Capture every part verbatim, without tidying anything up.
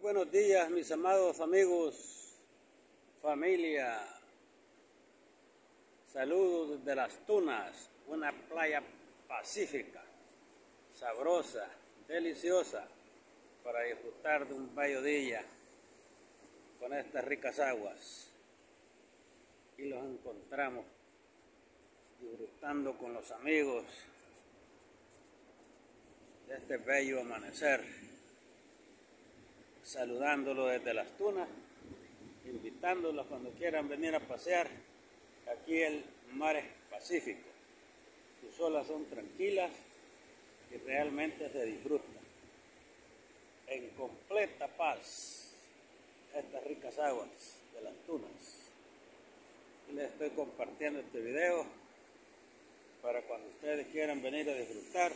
Buenos días, mis amados amigos, familia. Saludos desde Las Tunas, una playa pacífica, sabrosa, deliciosa, para disfrutar de un bello día con estas ricas aguas. Y los encontramos disfrutando con los amigos de este bello amanecer, saludándolos desde Las Tunas, invitándolos cuando quieran venir a pasear. Aquí el mar es pacífico, sus olas son tranquilas y realmente se disfruta en completa paz estas ricas aguas de Las Tunas. Y les estoy compartiendo este video para cuando ustedes quieran venir a disfrutar.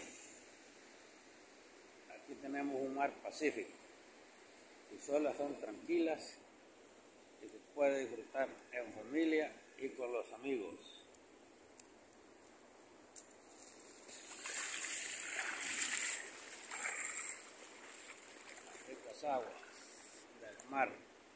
Aquí tenemos un mar pacífico, sus olas son tranquilas y se puede disfrutar en familia y con los amigos. Las ricas aguas del mar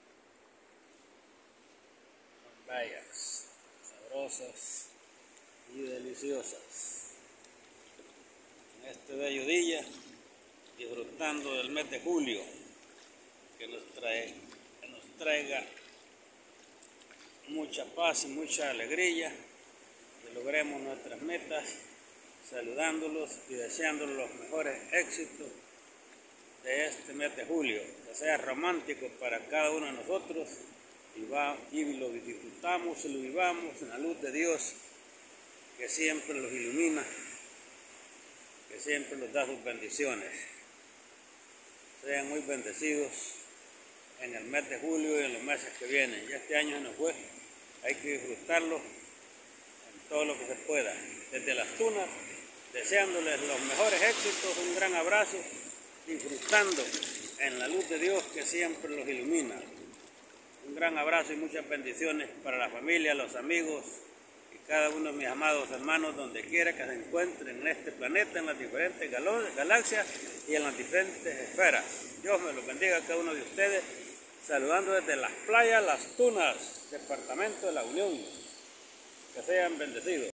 son bellas, sabrosas y deliciosas. En este bello día, disfrutando del mes de julio, que nos trae, que nos traiga mucha paz y mucha alegría, que logremos nuestras metas, saludándolos y deseándolos los mejores éxitos de este mes de julio, que sea romántico para cada uno de nosotros y, va, y lo disfrutamos y lo vivamos en la luz de Dios, que siempre los ilumina, que siempre nos da sus bendiciones. Sean muy bendecidos en el mes de julio y en los meses que vienen. Ya este año se nos fue, hay que disfrutarlo en todo lo que se pueda. Desde Las Tunas, deseándoles los mejores éxitos, un gran abrazo, disfrutando en la luz de Dios que siempre los ilumina. Un gran abrazo y muchas bendiciones para la familia, los amigos y cada uno de mis amados hermanos, donde quiera que se encuentren en este planeta, en las diferentes galaxias y en las diferentes esferas. Dios me los bendiga a cada uno de ustedes. Saludando desde las playas Las Tunas, departamento de La Unión. Que sean bendecidos.